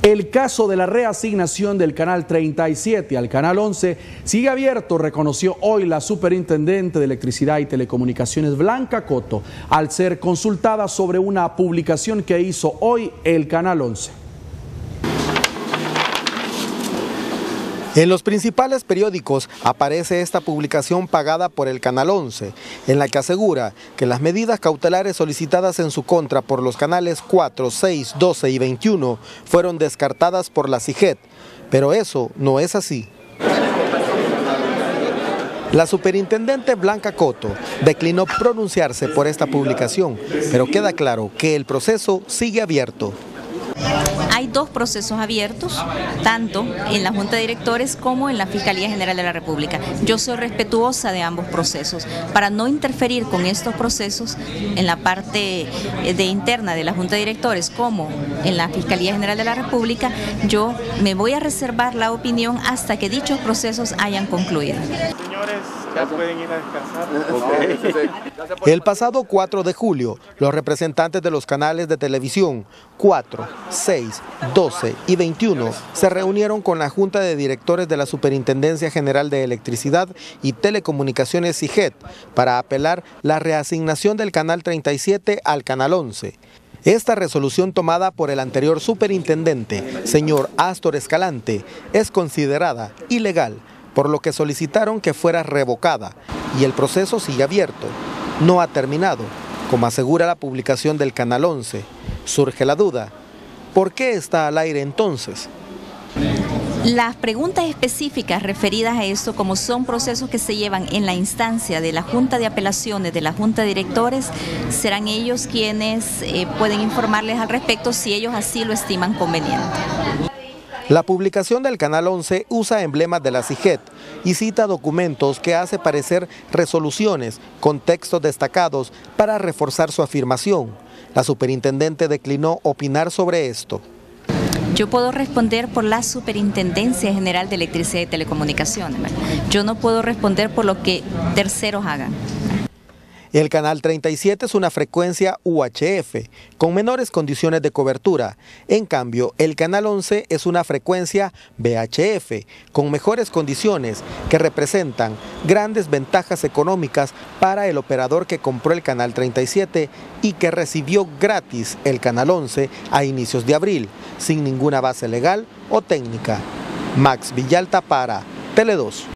El caso de la reasignación del Canal 37 al Canal 11 sigue abierto, reconoció hoy la Superintendente de Electricidad y Telecomunicaciones, Blanca Coto, al ser consultada sobre una publicación que hizo hoy el Canal 11. En los principales periódicos aparece esta publicación pagada por el Canal 11, en la que asegura que las medidas cautelares solicitadas en su contra por los canales 4, 6, 12 y 21 fueron descartadas por la CIGET, pero eso no es así. La superintendente Blanca Coto declinó pronunciarse por esta publicación, pero queda claro que el proceso sigue abierto. Hay dos procesos abiertos, tanto en la Junta de Directores como en la Fiscalía General de la República. Yo soy respetuosa de ambos procesos. Para no interferir con estos procesos en la parte interna de la Junta de Directores como en la Fiscalía General de la República, yo me voy a reservar la opinión hasta que dichos procesos hayan concluido. Señores, ya pueden ir a descansar. El pasado 4 de julio, los representantes de los canales de televisión 4, 6, 12 y 21 se reunieron con la Junta de Directores de la Superintendencia General de Electricidad y Telecomunicaciones CIGET para apelar la reasignación del Canal 37 al Canal 11. Esta resolución tomada por el anterior superintendente, señor Astor Escalante, es considerada ilegal, por lo que solicitaron que fuera revocada, y el proceso sigue abierto. No ha terminado, como asegura la publicación del Canal 11. Surge la duda, ¿por qué está al aire entonces? Las preguntas específicas referidas a esto, como son procesos que se llevan en la instancia de la Junta de Apelaciones, de la Junta de Directores, serán ellos quienes pueden informarles al respecto si ellos así lo estiman conveniente. La publicación del Canal 11 usa emblemas de la CIGET y cita documentos que hace parecer resoluciones con textos destacados para reforzar su afirmación. La superintendente declinó opinar sobre esto. Yo puedo responder por la Superintendencia General de Electricidad y Telecomunicaciones. Yo no puedo responder por lo que terceros hagan. El Canal 37 es una frecuencia UHF, con menores condiciones de cobertura. En cambio, el Canal 11 es una frecuencia VHF, con mejores condiciones, que representan grandes ventajas económicas para el operador que compró el Canal 37 y que recibió gratis el Canal 11 a inicios de abril, sin ninguna base legal o técnica. Max Villalta para Tele 2.